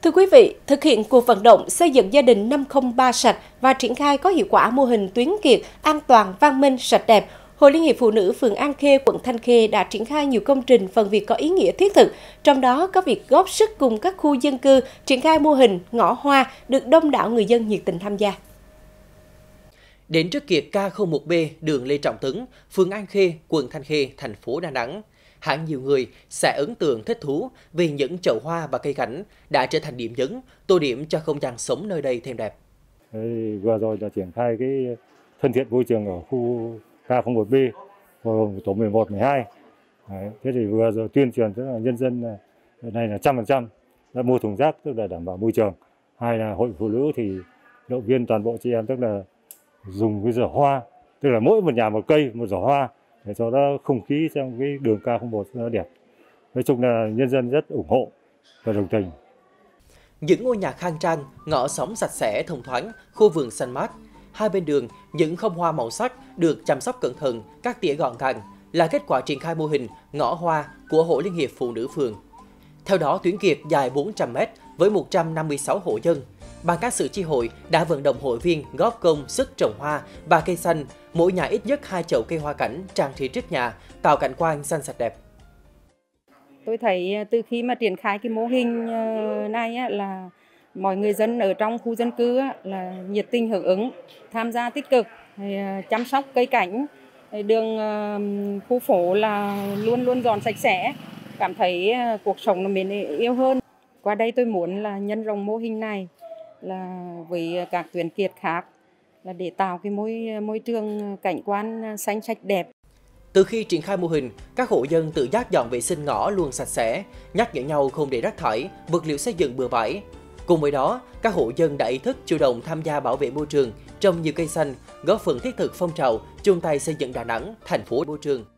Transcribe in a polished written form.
Thưa quý vị, thực hiện cuộc vận động xây dựng gia đình 503 sạch và triển khai có hiệu quả mô hình tuyến kiệt an toàn, văn minh, sạch đẹp, Hội Liên hiệp Phụ nữ phường An Khê, quận Thanh Khê đã triển khai nhiều công trình phần việc có ý nghĩa thiết thực, trong đó có việc góp sức cùng các khu dân cư triển khai mô hình ngõ hoa được đông đảo người dân nhiệt tình tham gia. Đến trước kiệt K01B đường Lê Trọng Tấn, phường An Khê, quận Thanh Khê, thành phố Đà Nẵng, hẳn nhiều người sẽ ấn tượng thích thú vì những chậu hoa và cây cảnh đã trở thành điểm nhấn, tô điểm cho không gian sống nơi đây thêm đẹp. Vừa rồi là triển khai cái thân thiện môi trường ở khu K01B, tổ 11, 12. Thế thì vừa rồi tuyên truyền tức là nhân dân này là 100% đã mua thùng rác, tức là đảm bảo môi trường. Hai là hội phụ nữ thì động viên toàn bộ chị em, tức là dùng cái giỏ hoa, tức là mỗi một nhà một cây, một giỏ hoa để cho nó không khí trong cái đường K01 nó đẹp. Nói chung là nhân dân rất ủng hộ và đồng tình. Những ngôi nhà khang trang, ngõ xóm sạch sẽ thông thoáng, khu vườn xanh mát. Hai bên đường, những khóm hoa màu sắc được chăm sóc cẩn thận, cắt tỉa gọn gàng là kết quả triển khai mô hình ngõ hoa của Hội Liên hiệp Phụ nữ phường. Theo đó, tuyến kiệt dài 400 m với 156 hộ dân. Ban cán sự chi hội đã vận động hội viên góp công sức trồng hoa và cây xanh, mỗi nhà ít nhất 2 chậu cây hoa cảnh trang trí trước nhà, tạo cảnh quan xanh sạch đẹp. Tôi thấy từ khi mà triển khai cái mô hình này là mọi người dân ở trong khu dân cư là nhiệt tình hưởng ứng, tham gia tích cực, chăm sóc cây cảnh, đường khu phố là luôn luôn dọn sạch sẽ, cảm thấy cuộc sống nó mến yêu hơn. Qua đây tôi muốn là nhân rộng mô hình này là với các tuyến kiệt khác là để tạo cái môi trường cảnh quan xanh sạch đẹp. Từ khi triển khai mô hình, các hộ dân tự giác dọn vệ sinh ngõ luôn sạch sẽ, nhắc nhở nhau không để rác thải, vật liệu xây dựng bừa bãi. Cùng với đó, các hộ dân đã ý thức chủ động tham gia bảo vệ môi trường, trồng nhiều cây xanh, góp phần thiết thực phong trào chung tay xây dựng Đà Nẵng thành phố môi trường.